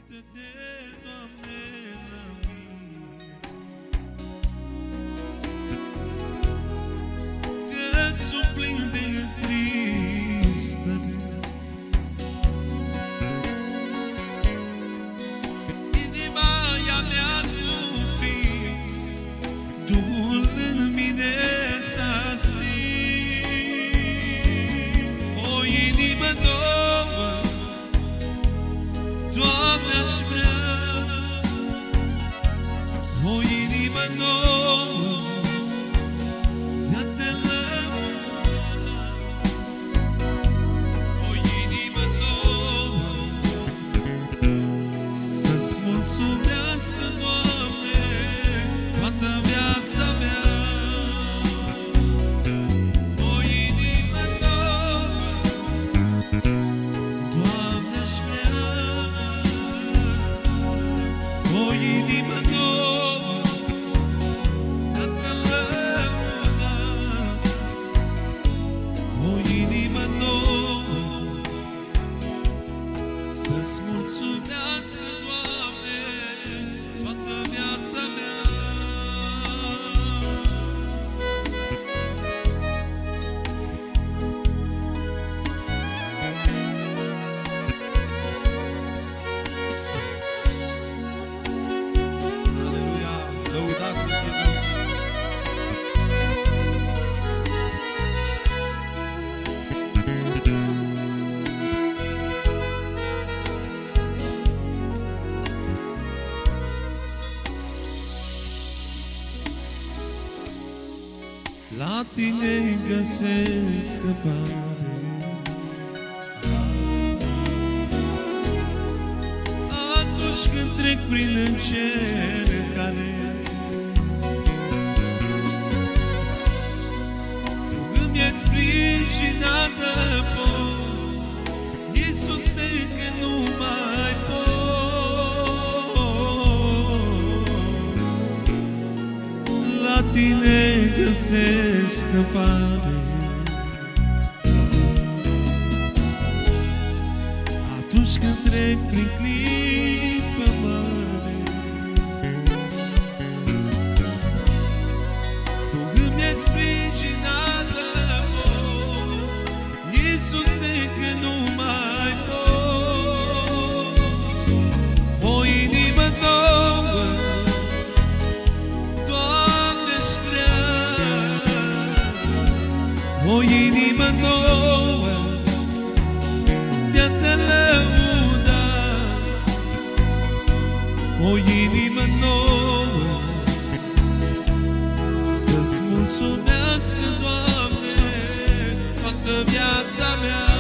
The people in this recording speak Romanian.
Uită-te, Doamne, la mine, că-ți sunt plin de întristări. Inima ea mi-a cuprins, Duhul în mine s-a stins. O inimă nouă, Doamne, aș vrea, o inimă nouă, de-a te lăuda. O inimă nouă, să-ți mulțumească, Doamne, toată viața mea. O inimă nouă, Doamne, aș vrea, o inimă nouă, de-a te lăuda. O inimă nouă, să-ți mulțumească, Doamne, toată viața mea. Aleluia! Lăudați să fie Domnul! La tine găsesc scăpare, atunci când trec prin încercare. Îmi-eți pricina de post, Iisuse, că nu mai pot. La tine găsesc scăpare, atunci când trec prin clipă mare. Tu îmi-eți pricina de post, Iisuse, că nu mai pot. O inimă nouă, Doamne, aș vrea, o inimă nouă, de-a te lăuda. O inimă nouă, să-ți mulțumească, Doamne, toată viața mea.